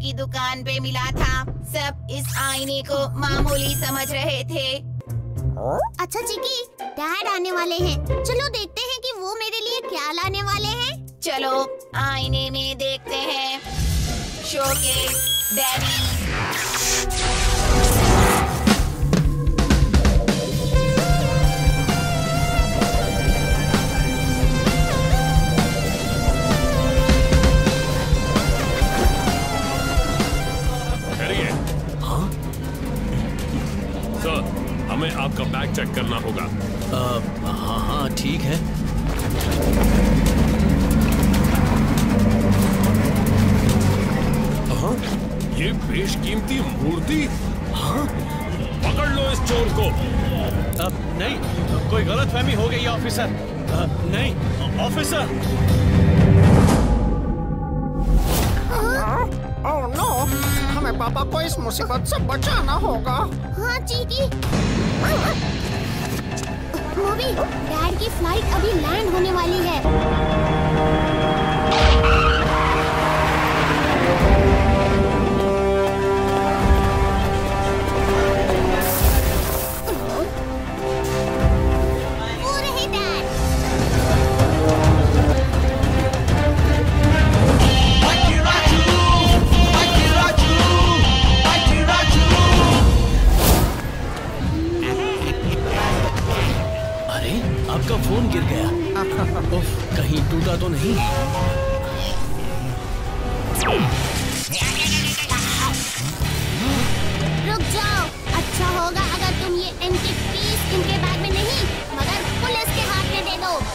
की दुकान पे मिला था। सब इस आईने को मामूली समझ रहे थे। अच्छा चिकी, डैड आने वाले हैं। चलो देखते हैं कि वो मेरे लिए क्या लाने वाले हैं। चलो आईने में देखते हैं। Showcase, daddy. हमें आपका बैग चेक करना होगा। हाँ ठीक है। ये बेशकीमती मूर्ति। हाँ, पकड़ लो इस चोर को। नहीं, कोई गलतफहमी हो गई है ऑफिसर। नहीं ऑफिसर। ओह नो, हमें पापा को इस मुसीबत से बचाना होगा। हाँ चीकी। बॉबी, डैड की फ्लाइट अभी लैंड होने वाली है। आपका फोन गिर गया। उफ, कहीं टूटा तो नहीं? रुक जाओ। अच्छा होगा अगर तुम ये एंटीक पीस इनके बैग में नहीं मगर पुलिस के हाथ में दे दो।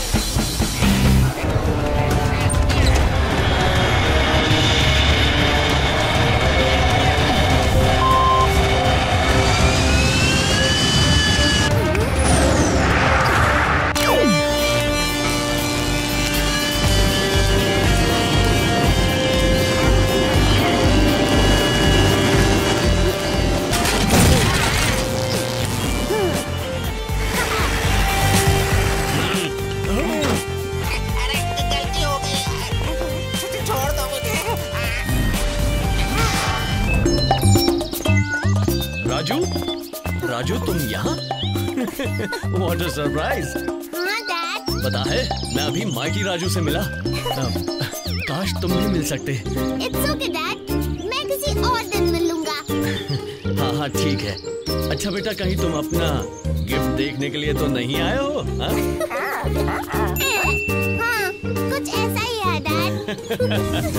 राजू तुम यहाँ? What a surprise! हाँ डैड। पता है मैं अभी माइटी राजू से मिला। काश तुम भी मिल सकते। It's okay डैड, मैं किसी और दिन मिलूंगा। हाँ हाँ ठीक है। अच्छा बेटा, कहीं तुम अपना गिफ्ट देखने के लिए तो नहीं आए हो? हाँ, हाँ कुछ ऐसा ही है डैड।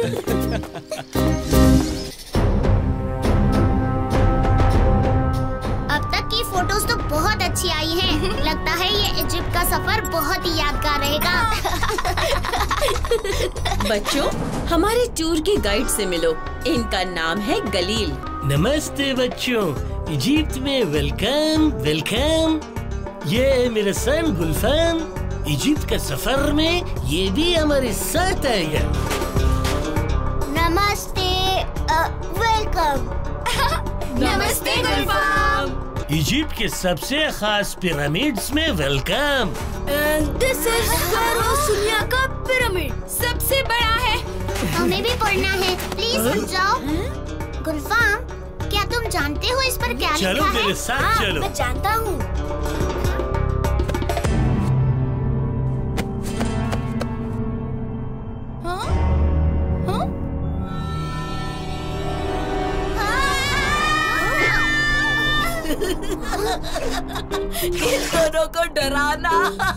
फोटोज तो बहुत अच्छी आई हैं। लगता है ये इजिप्ट का सफर बहुत ही यादगार रहेगा। बच्चों, हमारे टूर के गाइड से मिलो। इनका नाम है गलील। नमस्ते बच्चों, इजिप्ट में वेलकम वेलकम। ये है मेरा सन गुलफान। इजिप्ट का सफर में ये भी हमारे साथ आएगा। नमस्ते, वेलकम। नमस्ते गुलफान। इजिप्ट के सबसे खास पिरामिड्स में वेलकम। दिस इज फेरो सुनिया का पिरामिड, सबसे बड़ा है। हमें भी पढ़ना है, प्लीज समझाओ। गुलफाम, क्या तुम जानते हो इस पर क्या लिखा है? चलो मेरे साथ चलो। मैं जानता हूँ। इन दोनों को डराना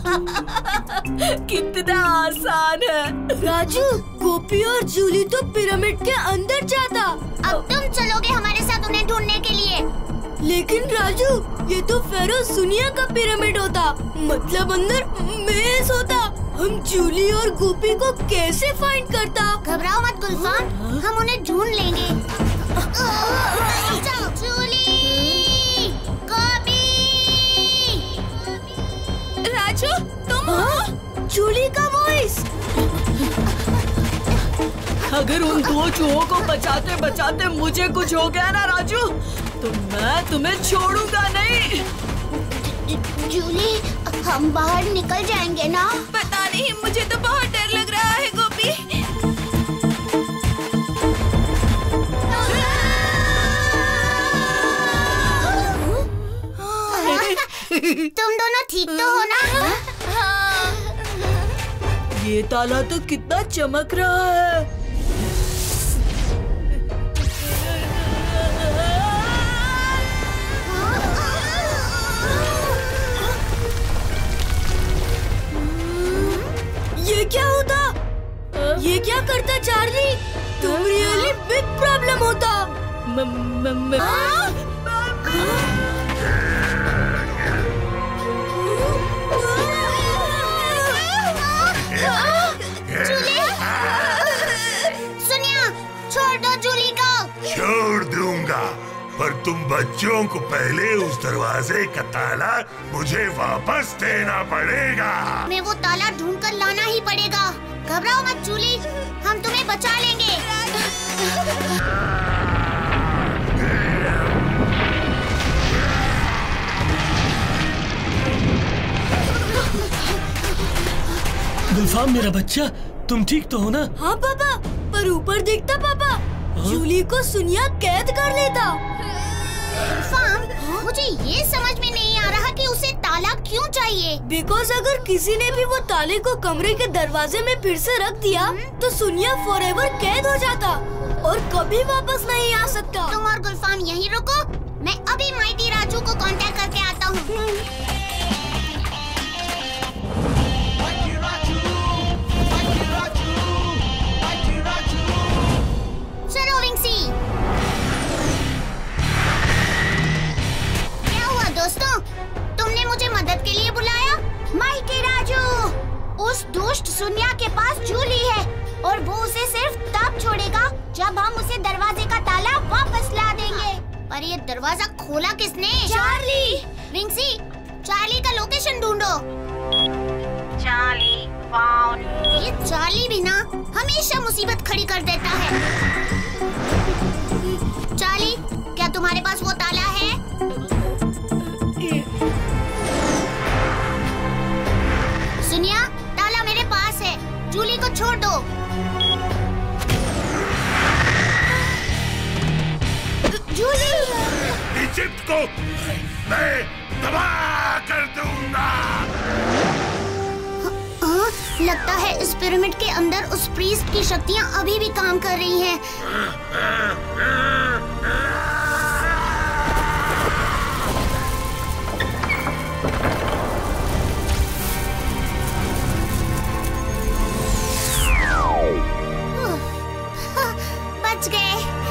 कितना आसान है। राजू, गोपी और जूली तो पिरामिड के अंदर जाता। अब तुम चलोगे हमारे साथ उन्हें ढूंढने के लिए। लेकिन राजू, ये तो फेरो सुनिया का पिरामिड होता, मतलब अंदर मेज होता। हम जूली और गोपी को कैसे फाइंड करता? घबराओ मत गुलफान, हम उन्हें ढूंढ लेंगे। जूली, गोपी। राजू, तुम? जूली का वॉइस। अगर उन दो चूहों को बचाते बचाते मुझे कुछ हो गया ना राजू, तो मैं तुम्हें छोड़ूंगा नहीं। जूली, हम बाहर निकल जाएंगे ना? पता नहीं, मुझे तो बहुत डर लग रहा है गोपी। ठीक तो हो ना? ये ताला तो कितना चमक रहा है। ये क्या होता? ये क्या करता चार्ली? तुम रियली बिग प्रॉब्लम होता। सुनिया, छोड़ दो जूली को। छोड़ दूंगा, पर तुम बच्चों को पहले उस दरवाजे का ताला मुझे वापस देना पड़ेगा। हमें वो ताला ढूंढ कर लाना ही पड़ेगा। घबराओ मत जूली, हम तुम्हें बचा लेंगे। गुलफाम मेरा बच्चा, तुम ठीक तो हो ना? हाँ पापा, पर ऊपर देखता पापा, जूली को सुनिया कैद कर लेता। मुझे ये समझ में नहीं आ रहा कि उसे ताला क्यों चाहिए। बिकॉज अगर किसी ने भी वो ताले को कमरे के दरवाजे में फिर से रख दिया तो सुनिया फॉरएवर कैद हो जाता और कभी वापस नहीं आ सकता। तुम और गुलफाम यहीं रुको, मैं अभी माइटी राजू को कांटेक्ट करके आता हूँ। चलो विंसी। क्या हुआ दोस्तों, तुमने मुझे मदद के लिए बुलाया? माइटी राजू, उस दुष्ट सुनिया के पास जूली है और वो उसे सिर्फ तब छोड़ेगा जब हम उसे दरवाजे का ताला वापस ला देंगे। पर ये दरवाजा खोला किसने? चार्ली। विंसी, चार्ली का लोकेशन ढूंढो। Charlie found. ये चार्ली भी ना हमेशा मुसीबत खड़ी कर देता है। चार्ली, क्या तुम्हारे पास वो ताला है? सुनिया, ताला मेरे पास है, जूली को छोड़ दो। जूली! इजिप्ट को मैं तबाह कर दूंगा। लगता है इस पिरामिड के अंदर उस प्रीस्ट की शक्तियां अभी भी काम कर रही हैं। बच गए।